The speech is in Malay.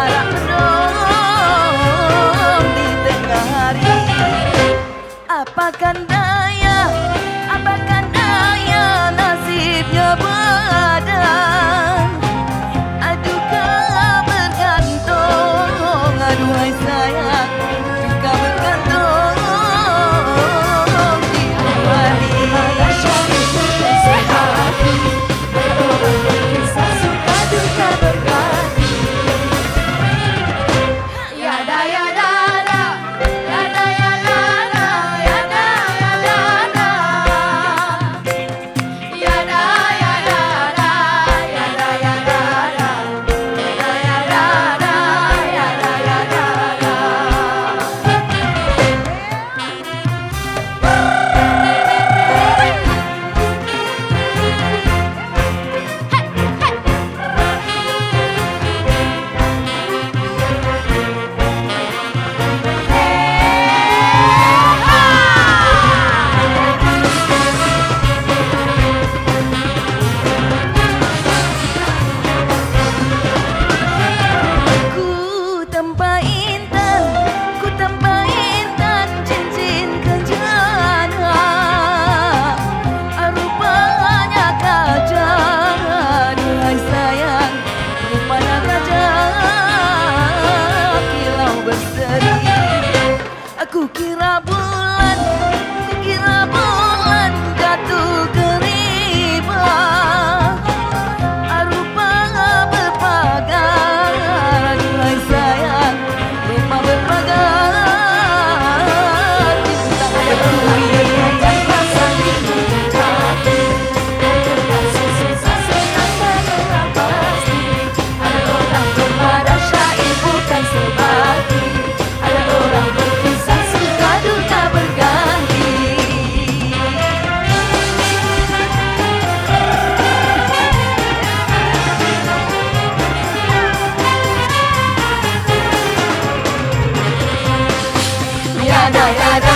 arak mendung di tengah hari. Apakah daya nasibnya badan. Adukah bergantung, aduhai sayang, adukah bergantung di hati. Kisah suka duka berganti. Ya da ya da da, ya da ya da da, ya da ya da da, ya da ya da da, ya da ya da da, ya da ya da da, ya da ya da da. Ku tanpa intan cincin kenjana. Rupanya gajah, duhai sayang, rupanya gajah kilau berseri. Aku kira bulan jatuh ke riba. Rupanya berpagar, aduhai sayang, rupa berpagar bintang berduri. Ada orang bermara syair bukan sebati, ada orang berkisah suka duka berganti. Ya da ya da